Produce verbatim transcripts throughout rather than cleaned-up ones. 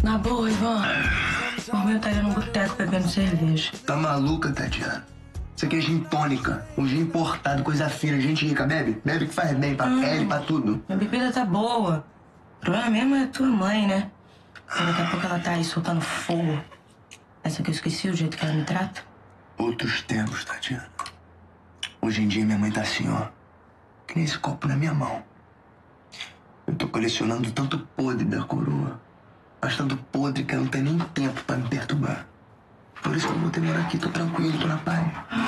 Na boa, Ivan. O meu estaria num boteco bebendo cerveja. Tá maluca, Tatiana? Isso aqui é gin tônica. Um gin importado, coisa fina. Gente rica, bebe. Bebe que faz bem pra hum, pele, pra tudo. Minha bebida tá boa. O problema mesmo é tua mãe, né? Daqui a pouco ela tá aí soltando fogo. Essa que eu esqueci, o jeito que ela me trata. Outros tempos, Tatiana. Hoje em dia minha mãe tá assim, ó. Que nem esse copo na minha mão. Eu tô colecionando tanto podre da coroa. Mas tanto podre que eu não tenho nem tempo pra me perturbar. Por isso que eu vou ter morar aqui. Tô tranquilo, tô na paz.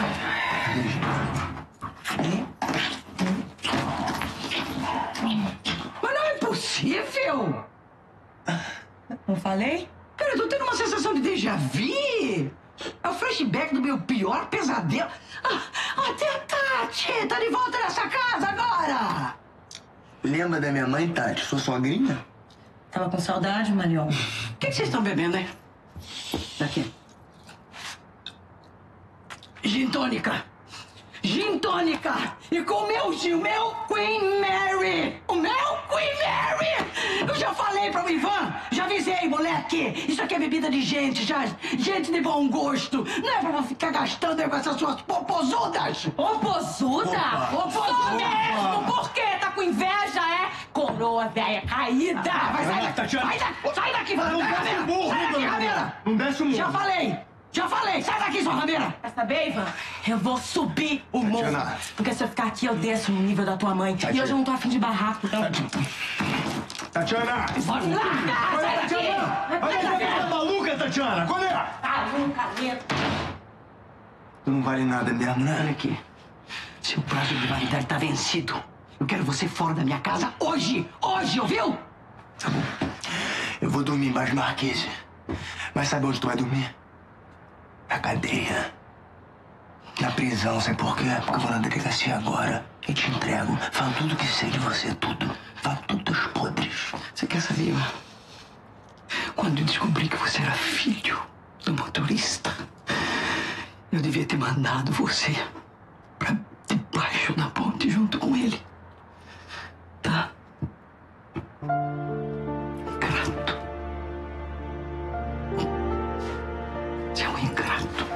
Hein? Mas não é possível! Não falei? Cara, eu tô tendo uma sensação de déjà vu. É o flashback do meu pior pesadelo. Ah, até Tati tá de volta nessa casa agora! Lembra da minha mãe, Tati? Sua sogrinha? Tava com saudade, Marion. O que vocês estão bebendo, hein? Daqui. Gin tônica. Gin tônica. E com o meu gin, o meu Queen Mary. O meu Queen Mary. Eu já falei pro Ivan. Já avisei, moleque. Isso aqui é bebida de gente, já. Gente de bom gosto. Não é pra ficar gastando com essas suas popozudas. Popozuda? Popozuda mesmo. Por quê? Tá com inveja, é? Coroa velha caída. Ah, vai, sai daqui. Sai daqui, sai daqui, Ramira. Sai daqui, Ramira. Não desce o morro. Já falei. Já falei. Sai daqui, sua Ramira. Quer saber, Ivan? Eu vou subir o morro. Tatiana. Porque se eu ficar aqui, eu desço no nível da tua mãe. Tatiana. E hoje eu não tô afim de barraco, então... Tatiana! Pode largar, sai daqui. Olha, você tá maluca, Tatiana? Qual é? Tá nunca mesmo. Tu não vale nada mesmo, né? Olha aqui. Seu prazo de validade tá vencido. Eu quero você fora da minha casa hoje. Hoje, ouviu? Tá bom. Eu vou dormir embaixo do Marquise. Mas sabe onde tu vai dormir? Na cadeia. Na prisão, sabe por quê? Porque eu vou na delegacia agora e te entrego. Falo tudo que sei de você, tudo. Falo tudo os podres. Você quer saber? Quando eu descobri que você era filho do motorista, eu devia ter mandado você pra debaixo da ponte junto com ele. Tá? Ingrato. Você é um ingrato.